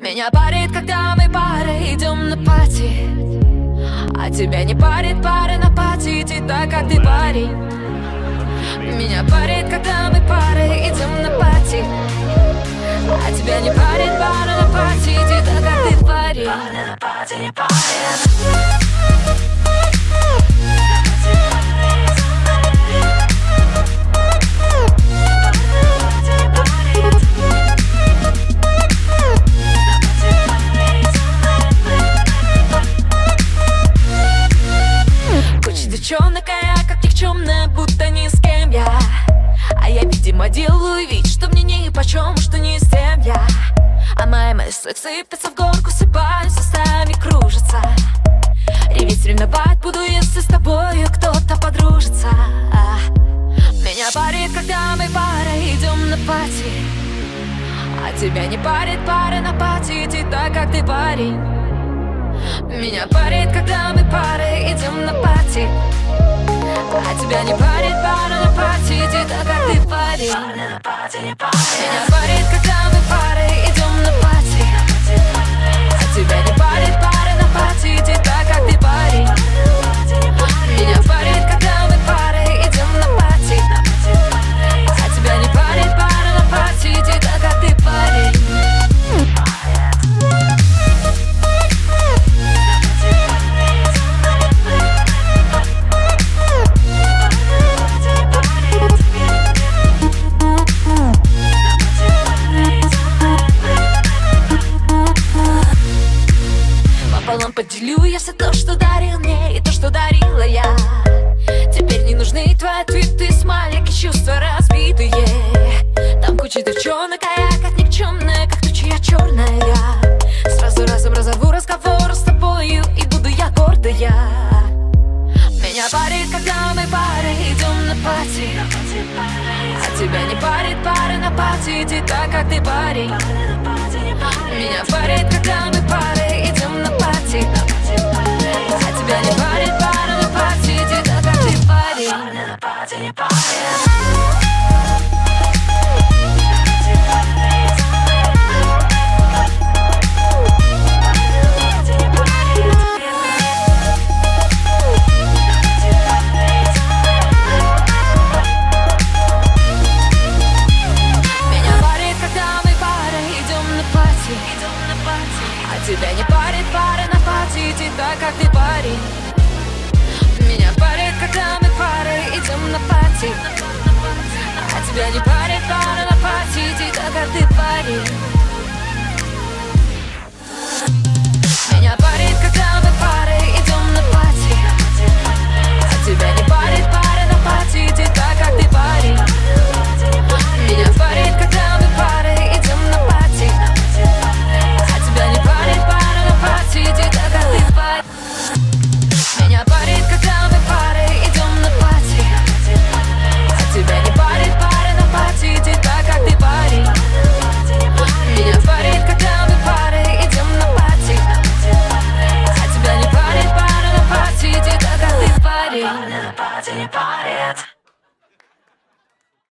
Меня парит, когда мы парой идем на пати, а тебя не парит пары на пати, иди так, как ты парень. Меня парит, когда мы парой идем на пати, а тебя не парит пары на пати, иди так, как ты парень. Пары на пати не парит. Девчонок, а я как никчемная, будто ни с кем я. А я, видимо, делаю вид, что мне нипочем, что не с тем я. А мои мысли сыпятся в горку, сыпаются, стаями кружатся. Реветь, ревновать буду, если с тобою кто-то подружится. Меня парит, когда мы парой идем на пати, а тебя не парит пары на пати, иди так, как ты парень. Меня парит, когда мы парой идем на пати, а тебя не парит пара на пати, иди так, как ты парень. Пары на пати не парит. Меня парит, когда мы парой идем на пати, а тебя не парит пара на пати, иди так, как ты парень. Меня парит, когда мы парой идем на пати, а тебя не парит пара на пати, иди так, как ты парень. Поделю я все то, что дарил мне, и то, что дарила я. Теперь не нужны твои ответы, смайлики, чувства разбитые. Там куча девчонок, а я как никчемная, как туча я черная. Сразу разом разорву разговор с тобою, и буду я гордая. Меня парит, когда мы парой идем на пати, а тебя не парит пары на пати, иди так, как ты парень. Меня парит, когда мы парой идем на пати, а тебя не парит пара на пати, иди так, как ты парень. Пары на пати не парит. Тебя не парит пары на пати, иди так, как ты парень. Меня парит, когда мы парой идем на пати, а тебя не парит пары на пати, иди так, как ты парень.